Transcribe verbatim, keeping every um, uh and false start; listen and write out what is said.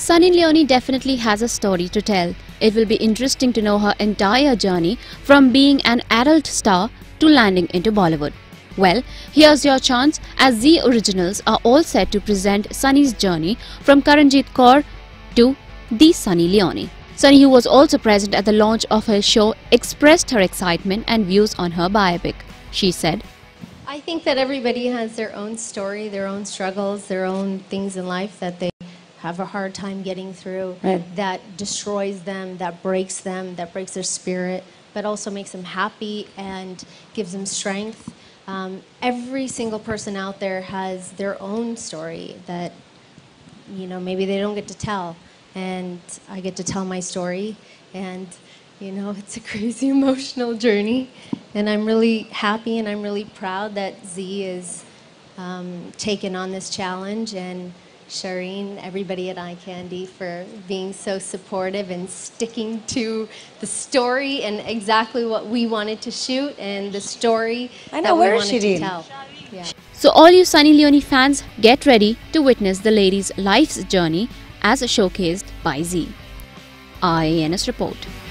Sunny Leone definitely has a story to tell. It will be interesting to know her entire journey from being an adult star to landing into Bollywood. Well, here's your chance, as Zee Originals are all set to present Sunny's journey from Karenjit Kaur to the Sunny Leone. Sunny, who was also present at the launch of her show, expressed her excitement and views on her biopic. She said, I think that everybody has their own story, their own struggles, their own things in life that they have a hard time getting through, right, that destroys them, that breaks them, that breaks their spirit, but also makes them happy and gives them strength. Um, every single person out there has their own story that, you know, maybe they don't get to tell. And I get to tell my story, and, you know, it's a crazy emotional journey. And I'm really happy and I'm really proud that Zee is um, taken on this challenge, and Shireen, everybody at Eye Candy, for being so supportive and sticking to the story and exactly what we wanted to shoot and the story I know, that we where wanted is she to tell. Yeah. so all you Sunny Leone fans, get ready to witness the lady's life's journey as showcased by Zee. I A N S report.